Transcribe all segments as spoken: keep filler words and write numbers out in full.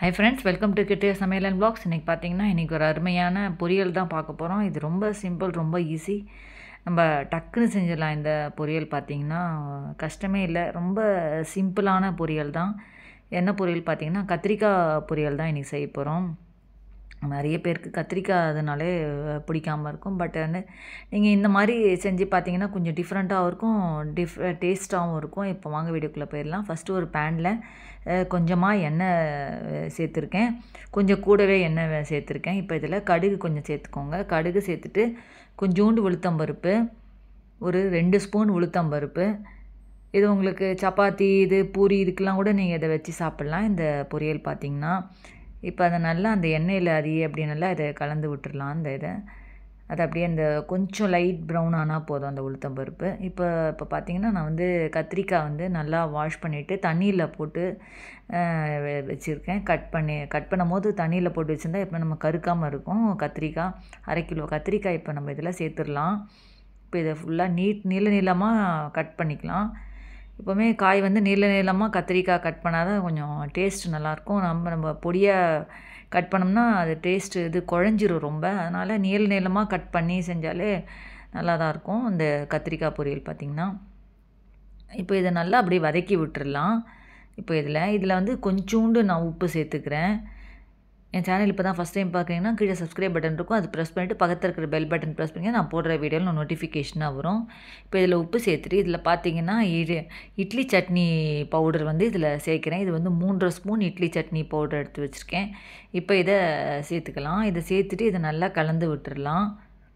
Hi friends, welcome to கிட்டே சமையல் and vlogs. இன்றைக்கி பார்த்தீங்கன்னா இன்றைக்கி ஒரு அருமையான பொரியல் தான் பார்க்க போகிறோம். இது ரொம்ப சிம்பிள், ரொம்ப ஈஸி. நம்ம டக்குன்னு செஞ்சிடலாம். இந்த பொரியல் பார்த்திங்கன்னா கஷ்டமே இல்லை, ரொம்ப சிம்பிளான பொரியல் தான். என்ன பொரியல் பார்த்திங்கன்னா கத்திரிக்காய் பொரியல் தான் இன்றைக்கி செய்ய போகிறோம். நிறைய பேருக்கு கத்திரிக்காய் அதனாலே பிடிக்காமல் இருக்கும். பட் வந்து நீங்கள் இந்த மாதிரி செஞ்சு பார்த்தீங்கன்னா கொஞ்சம் டிஃப்ரெண்ட்டாகவும் இருக்கும், டிஃப் டேஸ்ட்டாகவும் இருக்கும். இப்போ வாங்க வீடியோக்குள்ளே போயிடலாம். ஃபஸ்ட்டு ஒரு பேனில் கொஞ்சமாக எண்ணெய் சேர்த்துருக்கேன், கொஞ்சம் கூடவே எண்ணெய் சேர்த்துருக்கேன். இப்போ இதில் கடுகு கொஞ்சம் சேர்த்துக்கோங்க. கடுகு சேர்த்துட்டு கொஞ்சோண்டு உளுத்தம்பருப்பு, ஒரு ரெண்டு ஸ்பூன் உளுத்தம்பருப்பு. இது உங்களுக்கு சப்பாத்தி, இது பூரி, இதுக்கெலாம் கூட நீங்கள் இதை வச்சு சாப்பிட்லாம் இந்த பொரியல் பார்த்திங்கன்னா. இப்போ அதை நல்லா அந்த எண்ணெயில் அதிக அப்படி நல்லா இதை கலந்து விட்டுடலாம். அந்த இதை அது அப்படியே அந்த கொஞ்சம் லைட் ப்ரௌன் ஆனால் போதும் அந்த உளுத்தம்பருப்பு. இப்போ இப்போ பார்த்திங்கன்னா நான் வந்து கத்திரிக்காய் வந்து நல்லா வாஷ் பண்ணிவிட்டு தண்ணியில் போட்டு வச்சுருக்கேன். கட் பண்ணி கட் பண்ணும் போது தண்ணியில் போட்டு வச்சுருந்தா இப்போ நம்ம கருக்காமல் இருக்கும். கத்திரிக்காய் அரை கிலோ கத்திரிக்காய் இப்போ நம்ம இதில் சேர்த்துடலாம். இப்போ இதை ஃபுல்லாக நீட் நீள நீளமாக கட் பண்ணிக்கலாம். எப்போவுமே காய் வந்து நீள நீளமாக கத்திரிக்காய் கட் பண்ணால் தான் கொஞ்சம் டேஸ்ட்டு நல்லாயிருக்கும். நம்ம நம்ம பொடியாக கட் பண்ணோம்னா அது டேஸ்ட்டு இது குழஞ்சிரும் ரொம்ப. அதனால் நீள நீளமாக கட் பண்ணி செஞ்சாலே நல்லா தான் இருக்கும் இந்த கத்திரிக்காய் பொரியல் பார்த்திங்கன்னா. இப்போ இதை நல்லா அப்படியே வதக்கி விட்டுடலாம். இப்போ இதில் இதில் வந்து கொஞ்சோண்டு நான் உப்பு சேர்த்துக்கிறேன். என் சேனல் இப்போ தான் ஃபஸ்ட் டைம் பார்க்குறீங்கன்னா கீழே சப்ஸ்கிரைப் பட்டன் இருக்கும், அது ப்ரெஸ் பண்ணிவிட்டு பக்கத்தில் இருக்கிற பெல் பட்டன் ப்ரெஸ் பண்ணி நான் போடுற வீடியோவில் நோட்டிஃபிகேஷனாக வரும். இப்போ இதில் உப்பு சேர்த்துட்டு இதில் பார்த்தீங்கன்னா இது இட்லி சட்னி பவுடர் வந்து இதில் சேர்க்குறேன். இது வந்து மூன்றரை ஸ்பூன் இட்லி சட்னி பவுடர் எடுத்து வச்சுருக்கேன். இப்போ இதை சேர்த்துக்கலாம். இதை சேர்த்துட்டு இதை நல்லா கலந்து விட்டுடலாம்.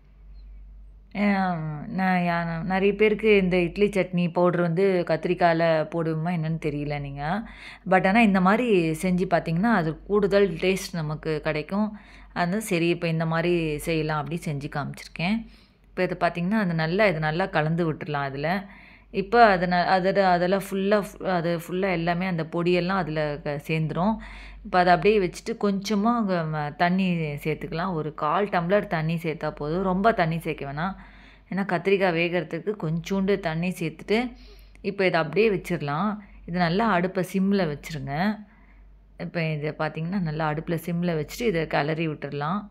நான் நிறைய பேருக்கு இந்த இட்லி சட்னி பவுட்ரு வந்து கத்திரிக்காயில் போடுவோமா என்னென்னு தெரியல நீங்கள். பட் ஆனால் இந்த மாதிரி செஞ்சு பார்த்திங்கன்னா அது கூடுதல் டேஸ்ட் நமக்கு கிடைக்கும். அது சரி இப்போ இந்த மாதிரி செய்யலாம் அப்படி செஞ்சு காமிச்சிருக்கேன். இப்போ இது பார்த்திங்கன்னா அது நல்லா இது நல்லா கலந்து விட்டுடலாம் அதில். இப்போ அதை ந அதில் அதெல்லாம் ஃபுல்லாக அது ஃபுல்லாக எல்லாமே அந்த பொடியெல்லாம் அதில் க சேர்ந்துடும். இப்போ அதை அப்படியே வச்சுட்டு கொஞ்சமாக தண்ணி சேர்த்துக்கலாம். ஒரு கால் டம்ளர் தண்ணி சேர்த்தா போதும், ரொம்ப தண்ணி சேர்க்க வேணாம். ஏன்னா கத்திரிக்காய் வேகிறதுக்கு கொஞ்சோண்டு தண்ணி சேர்த்துட்டு இப்போ இதை அப்படியே வச்சிடலாம். இது நல்லா அடுப்பை சிம்மில் வச்சுருங்க. இப்போ இதை பார்த்திங்கன்னா நல்லா அடுப்பில் சிம்மில் வச்சுட்டு இதை கிளறி விட்டுடலாம்.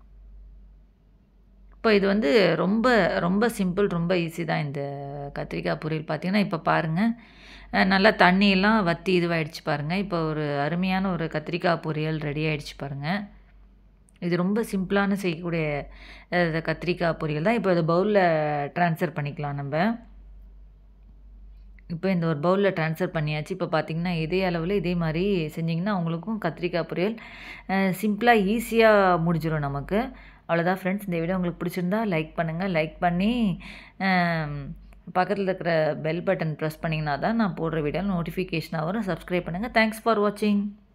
இப்போ இது வந்து ரொம்ப ரொம்ப சிம்பிள், ரொம்ப ஈஸி தான் இந்த கத்திரிக்காய் பொரியல் பார்த்திங்கன்னா. இப்போ பாருங்கள் நல்லா தண்ணியெல்லாம் வற்றி இதுவாகிடுச்சு பாருங்கள். இப்போ ஒரு அருமையான ஒரு கத்திரிக்காய் பொரியல் ரெடி ஆகிடுச்சு பாருங்கள். இது ரொம்ப சிம்பிளான செய்யக்கூடிய கத்திரிக்காய் பொரியல் தான். இப்போ இதை பவுலில் ட்ரான்ஸ்ஃபர் பண்ணிக்கலாம் நம்ம. இப்போ இந்த ஒரு பவுலில் ட்ரான்ஸ்ஃபர் பண்ணியாச்சு. இப்போ பார்த்திங்கன்னா இதே அளவில் இதே மாதிரி செஞ்சிங்கன்னா உங்களுக்கும் கத்திரிக்காய் பொரியல் சிம்பிளாக ஈஸியாக முடிஞ்சிடும் நமக்கு. அவ்வளோதான் ஃப்ரெண்ட்ஸ். இந்த வீடியோ உங்களுக்கு பிடிச்சிருந்தா லைக் பண்ணுங்கள். லைக் பண்ணி பக்கத்தில் இருக்கிற பெல் பட்டன் ப்ரெஸ் பண்ணிங்கன்னா தான் நான் போடுற வீடியோ நோட்டிஃபிகேஷனாக வரும். சப்ஸ்கிரைப் பண்ணுங்கள். தேங்க்ஸ் ஃபார் வாட்சிங்.